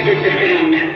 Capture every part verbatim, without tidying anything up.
accepted the surrender.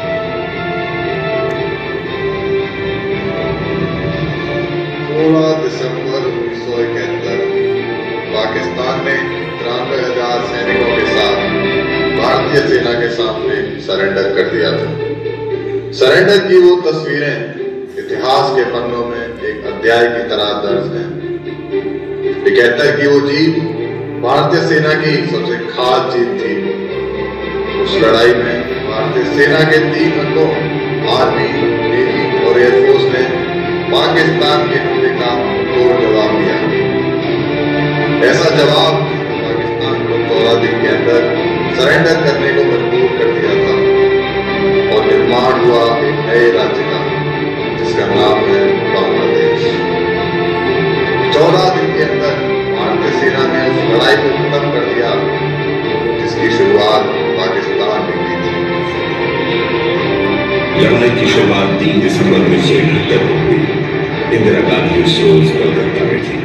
सोलह दिसंबर उन्नीस सौ इकहत्तर पाकिस्तान ने तिरानवे हजार सैनिकों के साथ भारतीय सेना के सामने सरेंडर कर दिया था। सरेंडर की वो तस्वीरें इतिहास के पन्नों में एक अध्याय की तरह दर्ज है। इकहत्तर की वो जीत भारतीय सेना की सबसे खास जीत थी। उस लड़ाई में भारतीय सेना के तीन अंगों आर्मी, नेवी और एयरफोर्स ने पाकिस्तान के हमले का तोड़ जवाब दिया। ऐसा जवाब पाकिस्तान को चौदह दिन के अंदर सरेंडर करने को मजबूर कर दिया था और निर्माण हुआ एक नए राज्य का, जिसका नाम है बांग्लादेश। चौदह दिन के अंदर भारतीय सेना ने उस लड़ाई को खत्म कर दिया जिसकी शुरुआत पाकिस्तान ने की थी। लड़ाई की शुरुआत तीन दिसंबर उन्नीस सौ इकहत्तर को हुई। इंदिरा गांधी उस रोज कलकत्ता में थी।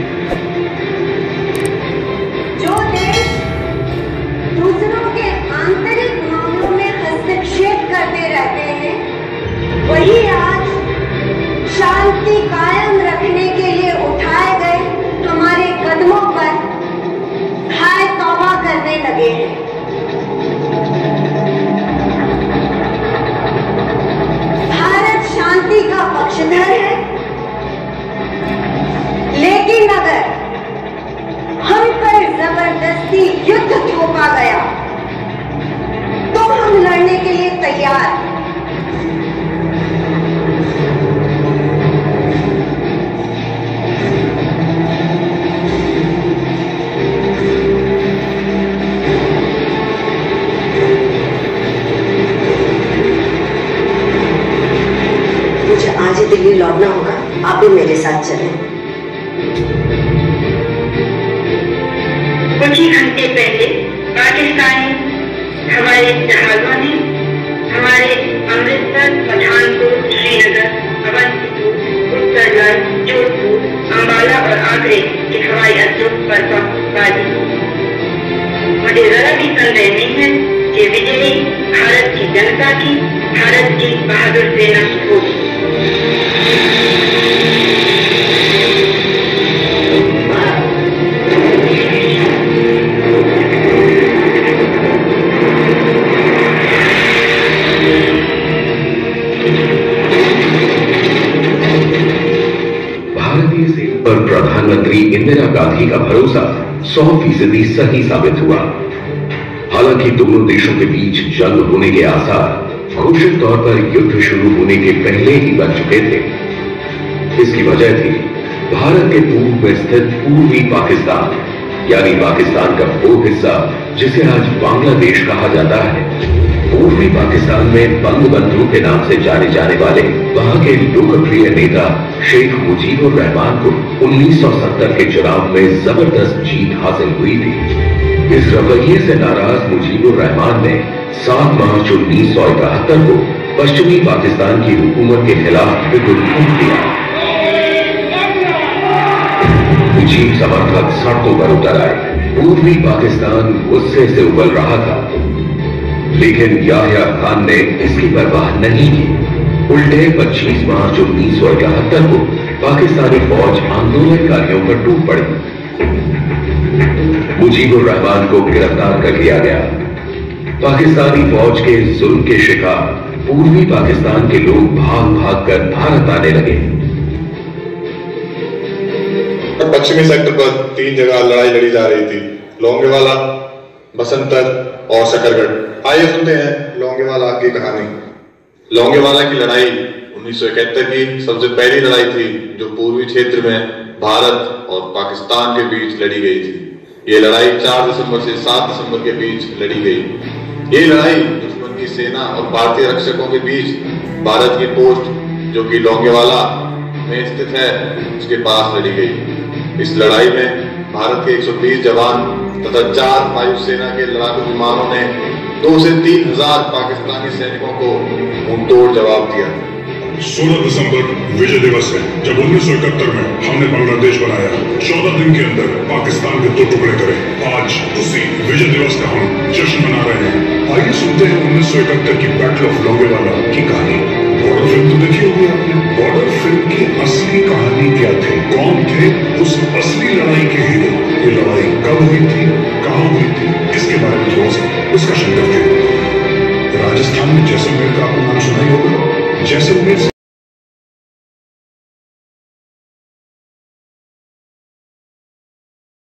जो देश दूसरों के आंतरिक मामलों में हस्तक्षेप करते रहते हैं, वही आज शांति कायम रखने के लिए उठाए गए हमारे कदमों पर हाय तौबा करने लगे हैं। भारत शांति का पक्षधर है, लेकिन अगर हम पर जबरदस्ती युद्ध थोपा गया तो हम लड़ने के लिए तैयार। मुझे आज ही दिल्ली लौटना होगा, आप भी मेरे साथ चलें। कुछ ही घंटे पहले पाकिस्तानी हवाई जहाजों ने हमारे अमृतसर, पठानकोट, श्रीनगर, अवंतीपुर, उत्तरगढ़, जोधपुर, अंबाला और आगरे के हवाई अड्डों पर बमबारी की। मुझे जरा भी संदेह नहीं है कि विजयी भारत की जनता की, भारत की बहादुर सेना होगी। पर प्रधानमंत्री इंदिरा गांधी का भरोसा सौ फीसदी सही साबित हुआ। हालांकि दोनों देशों के बीच जंग होने के आसार घोषित तौर पर युद्ध शुरू होने के पहले ही बन चुके थे। इसकी वजह थी भारत के पूर्व में स्थित पूर्वी पाकिस्तान, यानी पाकिस्तान का वो हिस्सा जिसे आज बांग्लादेश कहा जाता है। पूर्वी पाकिस्तान में बंगबंधु के नाम से जाने जाने वाले वहां के लोकप्रिय नेता शेख मुजीबुर रहमान को उन्नीस सौ सत्तर के चुनाव में जबरदस्त जीत हासिल हुई थी। इस रवैये से नाराज मुजीबुर रहमान ने सात मार्च उन्नीस सौ इकहत्तर को पश्चिमी पाकिस्तान की हुकूमत के खिलाफ विद्रोह किया। मुजीब समर्थक सड़कों पर उतर आए। पूर्वी पाकिस्तान गुस्से से उबल रहा था, लेकिन याह्या खान ने इसकी परवाह नहीं की। उल्टे पच्चीस मार्च उन्नीस सौ इकहत्तर को पाकिस्तानी फौज आंदोलनकारियों पर टूट पड़ी। मुजीबुर रहमान को गिरफ्तार कर लिया गया। पाकिस्तानी फौज के जुल्म के शिकार पूर्वी पाकिस्तान के लोग भाग भाग कर भारत आने लगे। पश्चिमी सेक्टर पर तीन जगह लड़ाई लड़ी जा रही थी, लोंगेवाला, बसंतर और शकरगढ़। आइए सुनते हैं लोंगेवाला की कहानी। लोंगेवाला की लड़ाई उन्नीस सौ इकहत्तर की सबसे पहली लड़ाई थी जो पूर्वी क्षेत्र में भारत और पाकिस्तान के बीच लड़ी गई थी। ये लड़ाई चार दिसंबर से सात दिसंबर के बीच लड़ी गई। ये लड़ाई दुश्मन की सेना और भारतीय रक्षकों के बीच भारत की पोस्ट जो कि लोंगेवाला में स्थित है उसके पास लड़ी गई। इस लड़ाई में भारत के एक सौ बीस जवान तथा चार वायुसेना के लड़ाकू विमानों ने दो से तीन हजार पाकिस्तानी सैनिकों को मुंहतोड़ जवाब दिया। सोलह दिसंबर विजय दिवस है, जब उन्नीस सौ इकहत्तर में हमने बांग्लादेश बनाया। चौदह दिन के अंदर पाकिस्तान के दो टुकड़े करे। आज उसी विजय दिवस का हम जश्न मना रहे हैं। आइए सुनते हैं उन्नीस सौ इकहत्तर की बैटल ऑफ लोंगेवाला की कहानी। बॉर्डर फिल्म तो देखी होगी आपने। बॉर्डर फिल्म की असली कहानी क्या थी, कौन थे उस असली लड़ाई के हीरो, ये लड़ाई कब हुई थी, कहां हुई थी, इसके बारे में थोड़ा सा डिस्कशन करते हैं। राजस्थान में जैसलमेर का आपको नाम सुना ही होगा। जैसलमेर